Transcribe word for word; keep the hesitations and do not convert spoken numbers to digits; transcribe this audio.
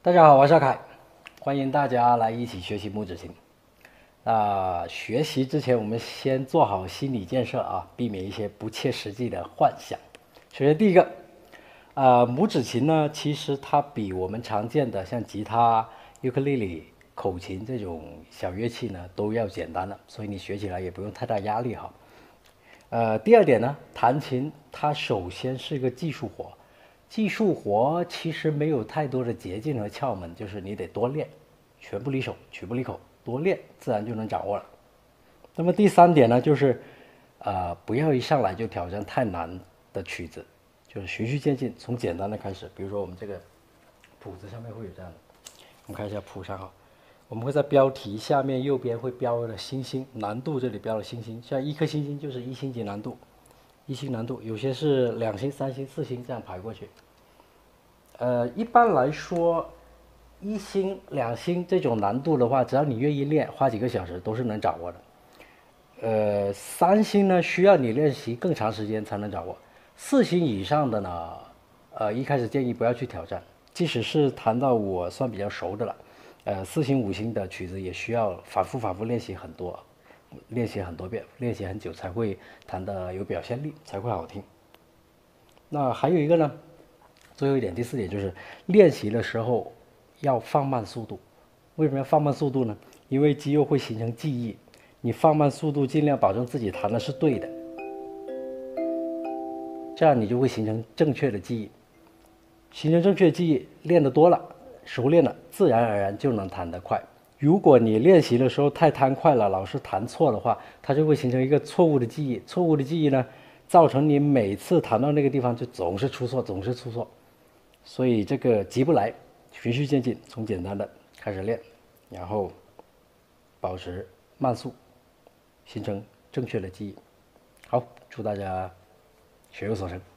大家好，我是阿凯，欢迎大家来一起学习木指琴。那学习之前，我们先做好心理建设啊，避免一些不切实际的幻想。首先，第一个，呃，拇指琴呢，其实它比我们常见的像吉他、尤克里里、口琴这种小乐器呢，都要简单了，所以你学起来也不用太大压力哈。呃，第二点呢，弹琴它首先是个技术活，技术活其实没有太多的捷径和窍门，就是你得多练，拳不离手，曲不离口，多练自然就能掌握了。那么第三点呢，就是呃，不要一上来就挑战太难的曲子，就是循序渐进，从简单的开始。比如说我们这个谱子上面会有这样的，我们看一下谱上哈，我们会在标题下面右边会标了星星，难度这里标了星星，像一颗星星就是一星级难度，一星难度，有些是两星、三星、四星这样排过去。呃，一般来说，一星、两星这种难度的话，只要你愿意练，花几个小时都是能掌握的。呃，三星呢需要你练习更长时间才能掌握，四星以上的呢，呃，一开始建议不要去挑战，即使是弹到我算比较熟的了，呃，四星、五星的曲子也需要反复反复练习很多，练习很多遍，练习很久才会弹得有表现力，才会好听。那还有一个呢，最后一点，第四点就是练习的时候要放慢速度。为什么要放慢速度呢？因为肌肉会形成记忆，你放慢速度，尽量保证自己弹的是对的，这样你就会形成正确的记忆。形成正确的记忆，练得多了，熟练了，自然而然就能弹得快。如果你练习的时候太贪快了，老是弹错的话，它就会形成一个错误的记忆。错误的记忆呢，造成你每次弹到那个地方就总是出错，总是出错。所以这个急不来，循序渐进，从简单的开始练，然后保持慢速，形成正确的记忆。好，祝大家学有所成。